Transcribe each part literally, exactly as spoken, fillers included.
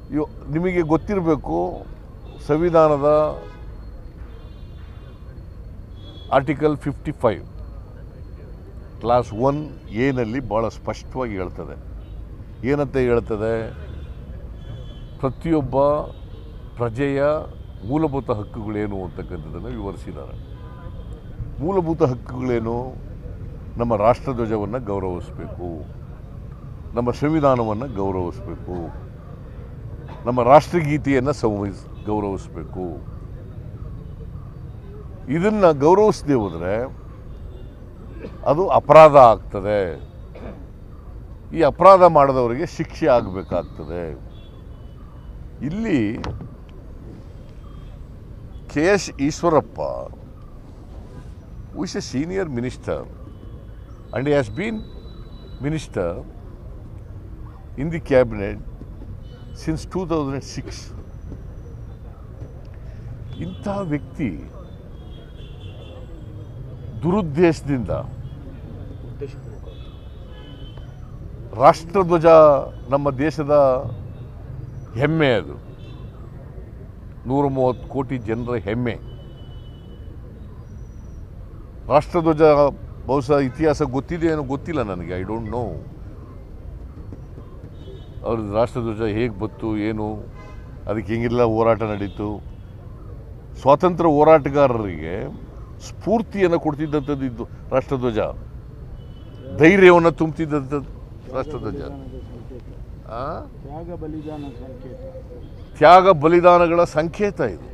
ಇವು ನಿಮಗೆ ಗೊತ್ತಿರಬೇಕು, ಸಂವಿಧಾನದ article fifty five clause one ಎನಲ್ಲಿ ಭಾಳ ಸ್ಪಷ್ಟವಾಗಿ ಹೇಳ್ತದೆ. ಏನಂತ ಹೇಳ್ತದೆ? ಪ್ರತಿಯೊಬ್ಬ ಪ್ರಜೆಯ ಮೂಲಭೂತ ಹಕ್ಕುಗಳೇನು ಅಂತಕ್ಕಂಥದ್ದನ್ನು ವಿವರಿಸಿದ್ದಾರೆ. ಮೂಲಭೂತ ಹಕ್ಕುಗಳೇನು? ನಮ್ಮ ರಾಷ್ಟ್ರಧ್ವಜವನ್ನು ಗೌರವಿಸಬೇಕು, ನಮ್ಮ ಸಂವಿಧಾನವನ್ನು ಗೌರವಿಸಬೇಕು, ನಮ್ಮ ರಾಷ್ಟ್ರಗೀತೆಯನ್ನು ಸಂವಿಸ್ ಗೌರವಿಸಬೇಕು. ಇದನ್ನು ಗೌರವಿಸದೆ ಹೋದರೆ ಅದು ಅಪರಾಧ ಆಗ್ತದೆ. ಈ ಅಪರಾಧ ಮಾಡಿದವರಿಗೆ ಶಿಕ್ಷೆ ಆಗಬೇಕಾಗ್ತದೆ. ಇಲ್ಲಿ K S Eshwarappa, who is a senior minister and he has been minister in the cabinet since two thousand six. ಇಂಥ ವ್ಯಕ್ತಿ ದುರುದ್ದೇಶದಿಂದ ರಾಷ್ಟ್ರಧ್ವಜ ನಮ್ಮ ದೇಶದ ಹೆಮ್ಮೆ, ಅದು ನೂರ ಮೂವತ್ತು ಕೋಟಿ ಜನರ ಹೆಮ್ಮೆ. ರಾಷ್ಟ್ರಧ್ವಜ ಬಹುಶಃ ಇತಿಹಾಸ ಗೊತ್ತಿದೆ ಏನೋ ಗೊತ್ತಿಲ್ಲ ನನಗೆ, ಐ ಡೋಂಟ್ ನೋ. ಅವ್ರ ರಾಷ್ಟ್ರಧ್ವಜ ಹೇಗೆ ಬಂತು, ಏನು, ಅದಕ್ಕೆ ಹೆಂಗೆಲ್ಲ ಹೋರಾಟ ನಡೀತು. ಸ್ವಾತಂತ್ರ್ಯ ಹೋರಾಟಗಾರರಿಗೆ ಸ್ಫೂರ್ತಿಯನ್ನು ಕೊಡ್ತಿದ್ದಂಥದ್ದು ಇದ್ದು ರಾಷ್ಟ್ರಧ್ವಜ, ಧೈರ್ಯವನ್ನು ತುಂಬುತ್ತಿದ್ದಂಥದ್ದು ರಾಷ್ಟ್ರಧ್ವಜ. ತ್ಯಾಗ ಬಲಿದಾನಗಳ ಸಂಕೇತ ಇದು.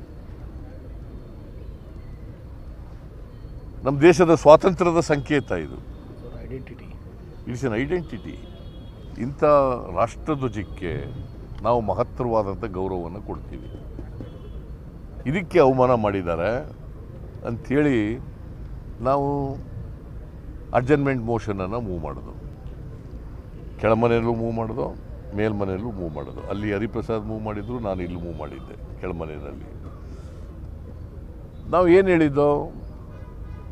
ನಮ್ಮ ದೇಶದ ಸ್ವಾತಂತ್ರ್ಯದ ಸಂಕೇತ ಇದು. Identity, it's an identity. ಇಂಥ ರಾಷ್ಟ್ರಧ್ವಜಕ್ಕೆ ನಾವು ಮಹತ್ತರವಾದಂಥ ಗೌರವವನ್ನು ಕೊಡ್ತೀವಿ. ಇದಕ್ಕೆ ಅವಮಾನ ಮಾಡಿದ್ದಾರೆ ಅಂಥೇಳಿ ನಾವು ಅಡ್ಜರ್ನ್ಮೆಂಟ್ ಮೋಷನನ್ನು ಮೂವ್ ಮಾಡೋದು. ಕೆಳಮನೆಯಲ್ಲೂ ಮೂವ್ ಮಾಡೋದು, ಮೇಲ್ಮನೆಯಲ್ಲೂ ಮೂವ್ ಮಾಡೋದು. ಅಲ್ಲಿ ಹರಿಪ್ರಸಾದ್ ಮೂವ್ ಮಾಡಿದ್ರು, ನಾನು ಇಲ್ಲಿ ಮೂವ್ ಮಾಡಿದ್ದೆ ಕೆಳಮನೆಯಲ್ಲಿ. ನಾವು ಏನು ಹೇಳಿದ್ದೋ,